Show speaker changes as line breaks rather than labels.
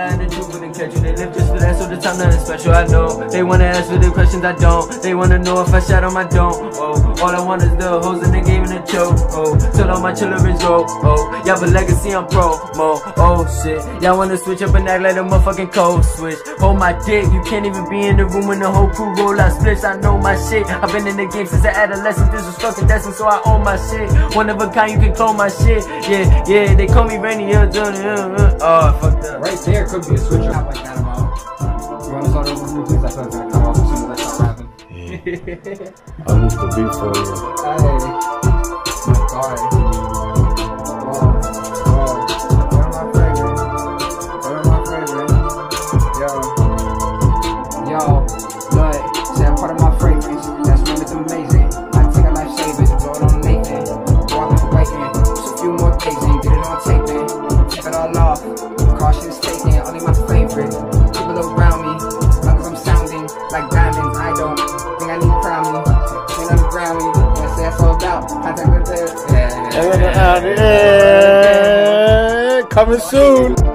and the truth wouldn't catch you. They live just for that, so the time nothing special. I know they wanna ask for the questions I don't. They wanna know if I shot on my don't. Oh, all I want is the hoes in the game and the choke. Oh, till all my children go. Oh, y'all but legacy I'm promo. Oh shit, y'all wanna switch up and act like a motherfucking code switch. Hold my dick, you can't even be in the room when the whole crew roll out splits. I know my shit. I've been in the game since an adolescent. Disrespecting destined, so I own my shit. One of a kind, you can clone my shit. Yeah, yeah, they call me Rainy. Oh, fuck that.
Right there could be a switch up like that about. You wanna start over with this? That's what's gonna come off as soon as I start rapping.
Yeah. I moved the beat for you.
Hey. Sorry. Yo, look, say I'm part of my fragrance. That's when it's amazing. I take a life savings, blow it on Nathan. Walking, waiting, just a few more days and get it on taping. Keep it all off, caution is taken, only my favorite. People around me, long as I'm sounding like diamonds. I don't think I need crowning. Think I'm Grammy, I say I sold out. Contact with it.
Yeah. Coming soon.